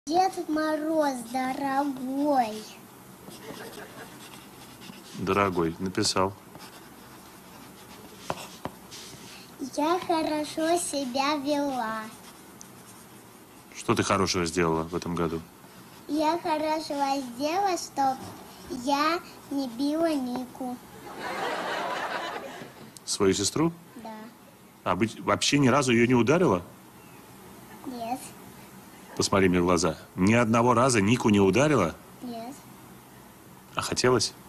Дед Мороз, дорогой. Дорогой, написал. Я хорошо себя вела. Что ты хорошего сделала в этом году? Я хорошо сделала, что я не била Нику. Свою сестру? Да. А вообще ни разу ее не ударила? Нет. Посмотри мне в глаза. Ни одного раза Нику не ударила? Нет. А хотелось?